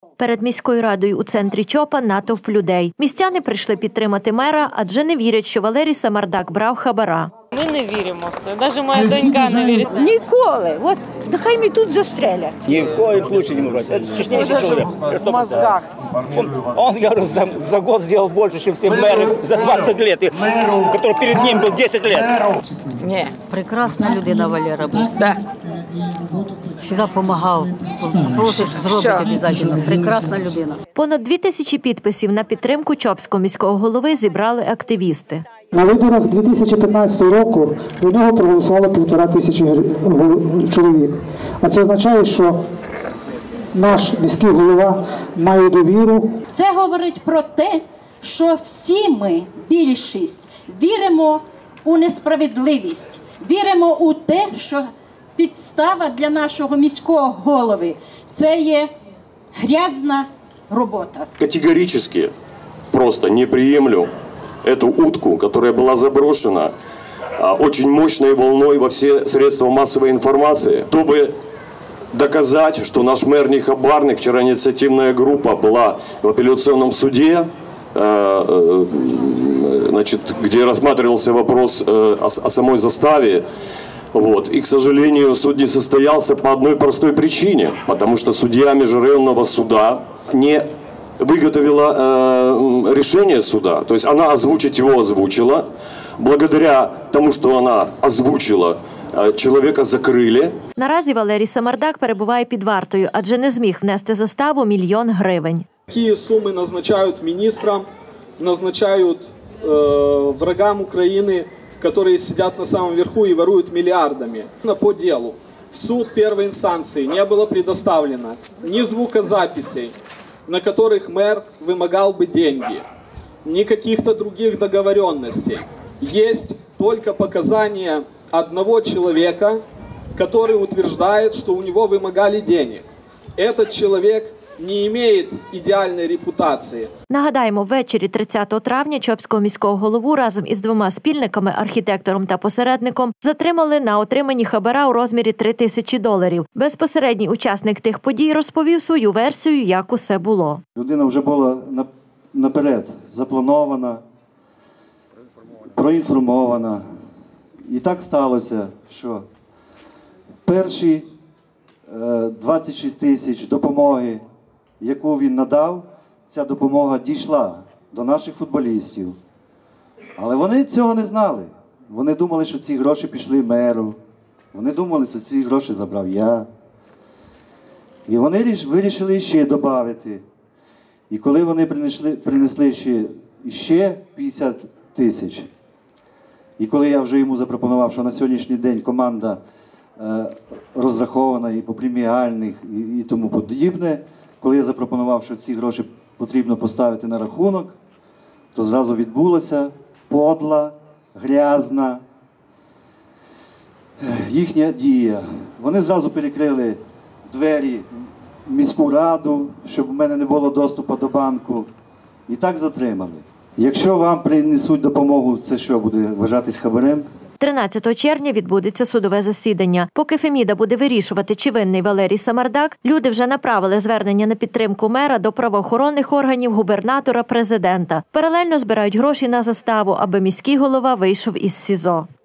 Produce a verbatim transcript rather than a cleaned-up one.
Перед міською радою у центрі ЧОПа натовп людей. Містяни прийшли підтримати мера, адже не вірять, що Валерій Самардак брав хабара. Ми не віримо в це, навіть моя донька не вірить. Ніколи. От нехай мені тут застрелять. Ни в коем случае не может. Это честнейший человек. В мозгах. Он, он я говорю, за, за год сделал больше, чем все мэры за двадцать лет, и, который перед ним был десять лет. Ні. Прекрасна людина Валера був. Да. Завжди допомагав. Просиш, зробить обов'язково. Прекрасна людина. Понад дві тисячі підписів на підтримку чопського міського голови зібрали активісти. На виборах дві тисячі п'ятнадцятого року за нього проголосувало півтора тисячі чоловік. А це означає, що наш міський голова має довіру. Це говорить про те, що всі ми, більшість, віримо у несправедливість, віримо у те, що підстава для нашого міського голови – це є грязна робота. Категорически просто не приемлю эту утку, которая была заброшена очень мощной волной во все средства массовой информации, чтобы доказать, что наш мэр не хабарник. Вчера инициативная группа была в апелляционном суде, значит, где рассматривался вопрос о, о самой заставе. Вот. И, к сожалению, суд не состоялся по одной простой причине, потому что судья межрайонного суда не выготовила э, решение суда, то есть она озвучить его озвучила. Благодаря тому, что она озвучила, э, человека закрили. Наразі Валерій Самардак перебуває під вартою, адже не зміг внести заставу мільйон гривень. Какие суммы назначают министрам, назначают э, врагам Украины, которые сидят на самом верху и воруют миллиардами. По делу в суд первой инстанции не было предоставлено ни звукозаписей, на которых мэр вымогал бы деньги, ни каких-то других договоренностей. Есть только показания одного человека, который утверждает, что у него вымогали денег. Этот человек не имеет ідеальної репутації. Нагадаємо, ввечері тридцятого травня чопського міського голову разом із двома спільниками, архітектором та посередником, затримали на отриманні хабара у розмірі три тисячі доларів. Безпосередній учасник тих подій розповів свою версію, як усе було. Людина вже була наперед запланована, проінформована. І так сталося, що перші двадцять шість тисяч допомоги, яку він надав, ця допомога дійшла до наших футболістів. Але вони цього не знали. Вони думали, що ці гроші пішли меру. Вони думали, що ці гроші забрав я. І вони вирішили ще додати. І коли вони принесли, принесли ще, ще п'ятдесят тисяч, і коли я вже йому запропонував, що на сьогоднішній день команда е, розрахована і по преміальних, і, і тому подібне, коли я запропонував, що ці гроші потрібно поставити на рахунок, то зразу відбулася подла, грязна їхня дія. Вони зразу перекрили двері в міську раду, щоб у мене не було доступу до банку, і так затримали. Якщо вам принесуть допомогу, це що, буде вважатись хабарем? тринадцятого червня відбудеться судове засідання. Поки Феміда буде вирішувати, чи винний Валерій Самардак, люди вже направили звернення на підтримку мера до правоохоронних органів, губернатора, президента. Паралельно збирають гроші на заставу, аби міський голова вийшов із СІЗО.